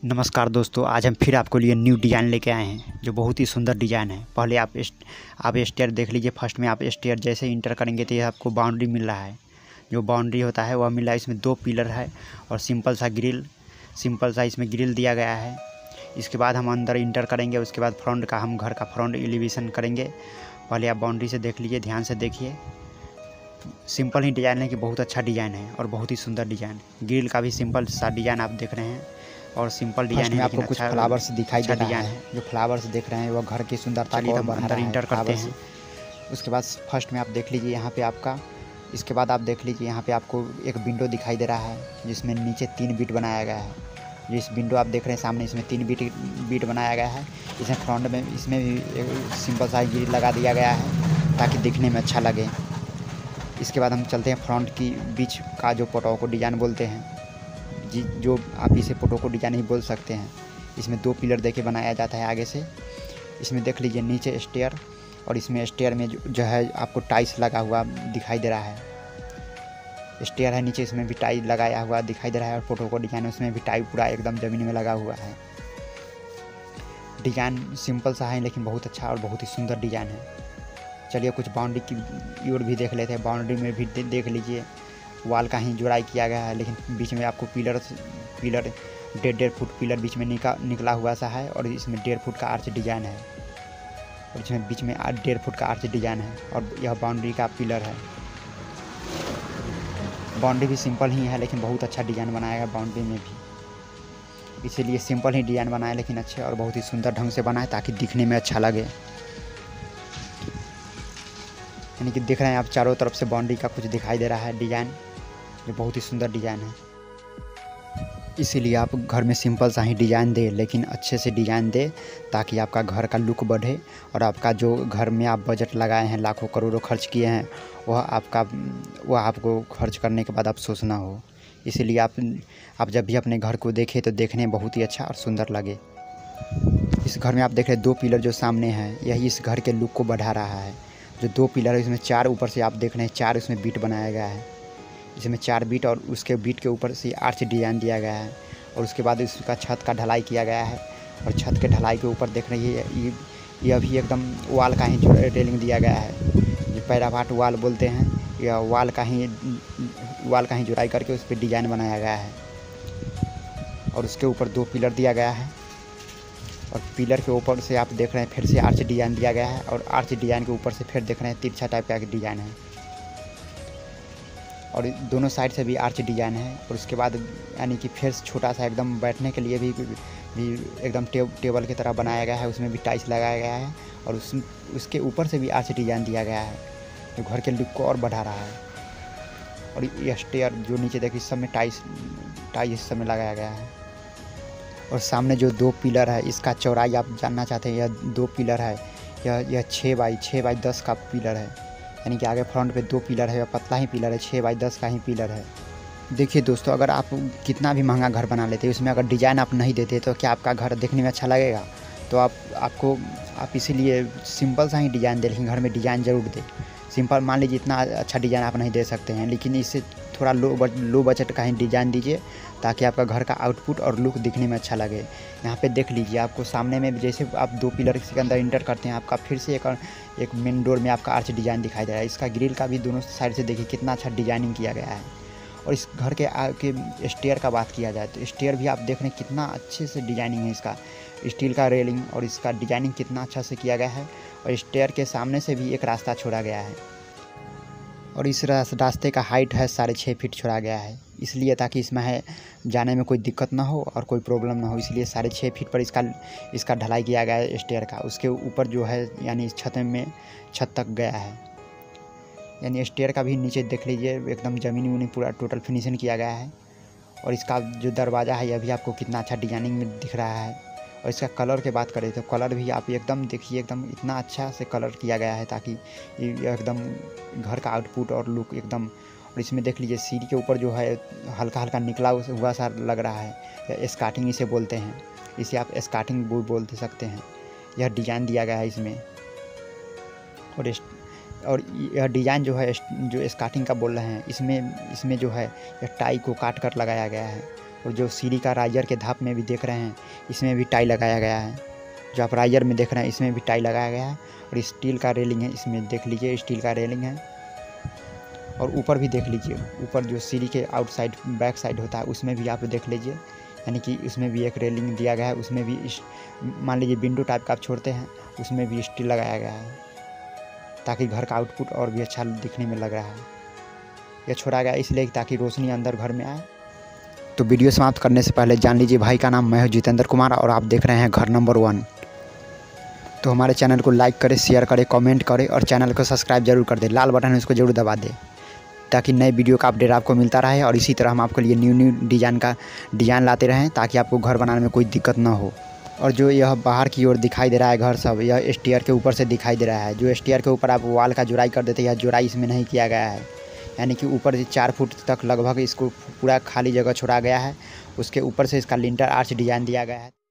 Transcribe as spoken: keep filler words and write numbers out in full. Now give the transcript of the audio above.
नमस्कार दोस्तों, आज हम फिर आपको लिए न्यू डिज़ाइन लेके आए हैं जो बहुत ही सुंदर डिज़ाइन है। पहले आप इस्ट आप स्टेयर देख लीजिए। फर्स्ट में आप स्टेयर जैसे इंटर करेंगे तो ये आपको बाउंड्री मिल रहा है। जो बाउंड्री होता है वह मिल रहा है। इसमें दो पिलर है और सिंपल सा ग्रिल सिंपल सा इसमें ग्रिल दिया गया है। इसके बाद हम अंदर इंटर करेंगे। उसके बाद फ्रंट का हम घर का फ्रंट एलिवेशन करेंगे। पहले आप बाउंड्री से देख लीजिए, ध्यान से देखिए। सिंपल ही डिज़ाइन है कि बहुत अच्छा डिज़ाइन है और बहुत ही सुंदर डिज़ाइन। ग्रिल का भी सिंपल सा डिज़ाइन आप देख रहे हैं और सिंपल डिजाइन है। आपको कुछ अच्छा फ्लावर्स दिखाई दे रहा है। है। जो फ्लावर्स देख रहे हैं वो घर की सुंदरता को और बढ़ा अंदर रहा इंटर है। करते हैं। उसके बाद फर्स्ट में आप देख लीजिए यहाँ पे आपका इसके बाद आप देख लीजिए यहाँ पे आपको एक विंडो दिखाई दे रहा है जिसमें नीचे तीन बीट बनाया गया है। जिस विंडो आप देख रहे हैं सामने, इसमें तीन बीट बीट बनाया गया है। इसमें फ्रंट में इसमें भी एक सिंपल सा ग्रिल लगा दिया गया है ताकि दिखने में अच्छा लगे। इसके बाद हम चलते हैं फ्रंट की बीच का जो पोटो को डिज़ाइन बोलते हैं, जी जो आप इसे फोटो को डिजाइन ही बोल सकते हैं। इसमें दो पिलर देके बनाया जाता है आगे से। इसमें देख लीजिए नीचे स्टेयर और इसमें स्टेयर में जो, जो है आपको टाइल्स लगा हुआ दिखाई दे रहा है। स्टेयर है नीचे, इसमें भी टाइल लगाया हुआ दिखाई दे रहा है और फोटो को डिजाइन उसमें भी टाइल पूरा एकदम ज़मीन में लगा हुआ है। डिज़ाइन सिंपल सा है लेकिन बहुत अच्छा और बहुत ही सुंदर डिज़ाइन है। चलिए कुछ बाउंड्री की ओर भी देख लेते हैं। बाउंड्री में भी दे, देख लीजिए वाल का ही जुड़ाई किया गया है, लेकिन बीच में आपको पिलर पिलर डेढ़ डेढ़ फुट पिलर बीच में निका निकला हुआ सा है और इसमें डेढ़ फुट का आर्च डिज़ाइन है और इसमें बीच में डेढ़ फुट का आर्च डिज़ाइन है और यह बाउंड्री का पिलर है। बाउंड्री भी सिंपल ही है लेकिन बहुत अच्छा डिज़ाइन बनाया है बाउंड्री में भी। इसीलिए सिंपल ही डिज़ाइन बनाए लेकिन अच्छे और बहुत ही सुंदर ढंग से बनाए ताकि दिखने में अच्छा लगे। यानी कि देख रहे हैं आप चारों तरफ से बाउंड्री का कुछ दिखाई दे रहा है डिज़ाइन, जो बहुत ही सुंदर डिज़ाइन है। इसीलिए आप घर में सिंपल सा ही डिज़ाइन दे लेकिन अच्छे से डिज़ाइन दे ताकि आपका घर का लुक बढ़े और आपका जो घर में आप बजट लगाए हैं, लाखों करोड़ों खर्च किए हैं, वह आपका वह आपको खर्च करने के बाद अफसोस ना हो। इसीलिए आप आप जब भी अपने घर को देखें तो देखने में बहुत ही अच्छा और सुंदर लगे। इस घर में आप देख रहे हैं दो पिलर जो सामने हैं, यही इस घर के लुक को बढ़ा रहा है। जो दो पिलर है इसमें चार ऊपर से आप देख रहे हैं, चार इसमें बीट बनाया गया है। इसमें चार बीट और उसके बीट के ऊपर से आर्च डिज़ाइन दिया गया है और उसके बाद इसका छत का ढलाई किया गया है और छत के ढलाई के ऊपर देख रही है ये ये अभी एकदम वाल का ही रेलिंग दिया गया है। जो पैराभाट वाल बोलते हैं, यह वाल का ही वाल का ही जुड़ाई करके उस पर डिज़ाइन बनाया गया है और उसके ऊपर दो पिलर दिया गया है और पिलर के ऊपर से आप देख रहे हैं फिर से आर्च डिज़ाइन दिया गया है और आर्च डिज़ाइन के ऊपर से फिर देख रहे हैं तिरछा टाइप का डिज़ाइन है और दोनों साइड से भी आर्च डिज़ाइन है। और उसके बाद यानी कि फिर छोटा सा एकदम बैठने के लिए भी, भी एकदम टे, टेबल की तरह बनाया गया है। उसमें भी टाइल्स लगाया गया है और उस उसके ऊपर से भी आर्च डिज़ाइन दिया गया है जो घर के लुक को और बढ़ा रहा है। और यह स्टेयर जो नीचे देखिए सब में टाइल्स टाइल्स सब में लगाया गया है। और सामने जो दो पिलर है इसका चौड़ाई आप जानना चाहते हैं, यह दो पिलर है, यह यह छः बाई छः बाई दस का पिलर है। यानी कि आगे फ्रंट पे दो पिलर है, पतला ही पिलर है, छः बाई दस का ही पिलर है। देखिए दोस्तों, अगर आप कितना भी महंगा घर बना लेते उसमें अगर डिज़ाइन आप नहीं देते तो क्या आपका घर देखने में अच्छा लगेगा? तो आप आपको आप इसीलिए सिंपल सा ही डिज़ाइन दे, लेकिन घर में डिज़ाइन ज़रूर दे। सिंपल मान लीजिए इतना अच्छा डिज़ाइन आप नहीं दे सकते हैं, लेकिन इससे थोड़ा लो बज, लो बजट का ही डिज़ाइन दीजिए ताकि आपका घर का आउटपुट और लुक दिखने में अच्छा लगे। यहाँ पे देख लीजिए आपको सामने में जैसे आप दो पिलर के अंदर इंटर करते हैं, आपका फिर से एक एक मेन डोर में आपका आर्च डिज़ाइन दिखाई दे रहा है। इसका ग्रिल का भी दोनों साइड से देखिए कितना अच्छा डिज़ाइनिंग किया गया है। और इस घर के आगे स्टेयर का बात किया जाए तो स्टेयर भी आप देख रहे हैं कितना अच्छे से डिज़ाइनिंग है। इसका स्टील का रेलिंग और इसका डिज़ाइनिंग कितना अच्छा से किया गया है और स्टेयर के सामने से भी एक रास्ता छोड़ा गया है और इस रास्ते का हाइट है साढ़े छः फीट छोड़ा गया है, इसलिए ताकि इसमें है जाने में कोई दिक्कत ना हो और कोई प्रॉब्लम ना हो। इसलिए साढ़े छः फीट पर इसका इसका ढलाई किया गया है स्टेयर का। उसके ऊपर जो है यानी छत में छत तक गया है। यानी स्टेयर का भी नीचे देख लीजिए एकदम ज़मीन वमीन पूरा टोटल फिनिशिंग किया गया है। और इसका जो दरवाज़ा है यह भी आपको कितना अच्छा डिज़ाइनिंग में दिख रहा है। और इसका कलर की बात करें तो कलर भी आप एकदम देखिए एकदम इतना अच्छा से कलर किया गया है ताकि एकदम घर का आउटपुट और लुक एकदम। और इसमें देख लीजिए सीढ़ी के ऊपर जो है हल्का हल्का निकला हुआ सा लग रहा है, स्कार्टिंग इसे बोलते हैं। इसे आप स्कार्टिंग बोल सकते हैं। यह डिज़ाइन दिया गया है इसमें और और यह डिज़ाइन जो है जो स्कार्टिंग का बोल रहे हैं इसमें इसमें जो है यह टाई को काट कर लगाया गया है और जो सीढ़ी का राइजर के धाप में भी देख रहे हैं, इसमें भी टाई लगाया गया है। जो आप राइजर में देख रहे हैं, इसमें भी टाई लगाया गया है। और स्टील का रेलिंग है, इसमें देख लीजिए स्टील का रेलिंग है। और ऊपर भी देख लीजिए, ऊपर जो सीढ़ी के आउटसाइड बैक साइड होता है उसमें भी आप देख लीजिए, यानी कि उसमें भी एक रेलिंग दिया गया है। उसमें भी मान लीजिए विंडो टाइप का आप छोड़ते हैं, उसमें भी स्टील लगाया गया है, ताकि घर का आउटपुट और भी अच्छा दिखने में लग रहा है। यह छोड़ा गया इसलिए ताकि रोशनी अंदर घर में आए। तो वीडियो समाप्त करने से पहले जान लीजिए भाई का नाम मैं हूं जितेंद्र कुमार और आप देख रहे हैं घर नंबर वन। तो हमारे चैनल को लाइक करें, शेयर करें, कमेंट करें और चैनल को सब्सक्राइब जरूर कर दें। लाल बटन है उसको जरूर दबा दें, ताकि नए वीडियो का अपडेट आपको मिलता रहे। और इसी तरह हम आपके लिए न्यू न्यू डिज़ाइन का डिज़ाइन लाते रहें, ताकि आपको घर बनाने में कोई दिक्कत ना हो। और जो यह बाहर की ओर दिखाई दे रहा है घर सब, यह स्टेयर के ऊपर से दिखाई दे रहा है। जो स्टेयर के ऊपर आप वाल का जुड़ाई कर देते हैं, यह जुड़ाई इसमें नहीं किया गया है, यानी कि ऊपर से चार फुट तक लगभग इसको पूरा खाली जगह छोड़ा गया है। उसके ऊपर से इसका लिंटर आर्च डिज़ाइन दिया गया है।